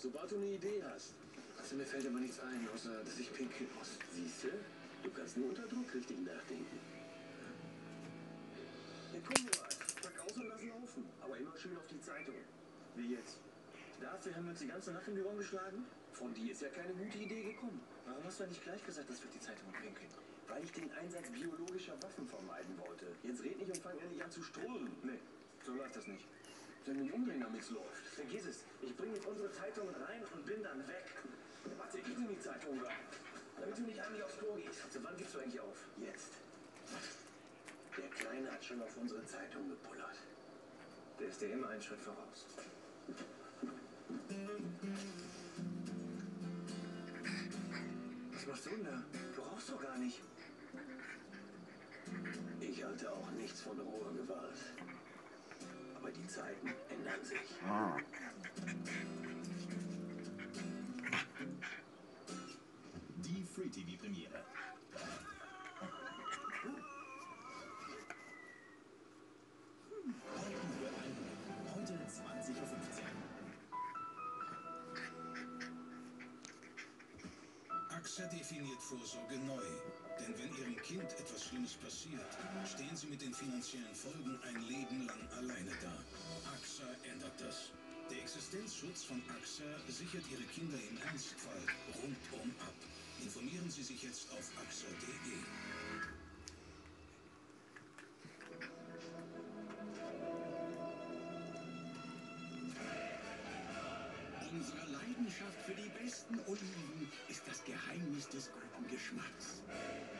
Sobald du eine Idee hast. Also mir fällt aber nichts ein, außer dass ich pinkeln muss. Siehst du? Du kannst nur unter Druck richtig nachdenken. Ja, komm nur, pack aus und lass laufen. Aber immer schön auf die Zeitung. Wie jetzt? Dafür haben wir uns die ganze Nacht um die Ohren geschlagen? Von dir ist ja keine gute Idee gekommen. Warum hast du nicht gleich gesagt, dass wir die Zeitung pinkeln? Weil ich den Einsatz biologischer Waffen vermeiden wollte. Jetzt red nicht und fang endlich an zu strudeln. Nee, so läuft das nicht. Wenn du mich umdrehen, damit es läuft. Vergiss es. Ich bringe jetzt unsere Zeitungen rein und bin dann weg. Warte, ich nehme die Zeitung rein. Damit du nicht heimlich aufs Klo gehst. Also wann gibst du eigentlich auf? Jetzt. Der Kleine hat schon auf unsere Zeitung gepullert. Der ist dir immer einen Schritt voraus. Was machst du denn da? Du rauchst doch gar nicht. Ich halte auch nichts von roher Gewalt. Aber die Zeiten ändern sich. Die Free-TV-Premiere. Heute 20:15 Uhr. AXA definiert Vorsorge neu. Denn wenn Ihrem Kind etwas Schlimmes passiert, stehen Sie mit den finanziellen Folgen ein Leben lang alleine da. AXA ändert das. Der Existenzschutz von AXA sichert Ihre Kinder im Ernstfall rundum ab. Informieren Sie sich jetzt auf axa.de. Unsere Leidenschaft für die besten Oliven ist das Geheimnis des guten Geschmacks.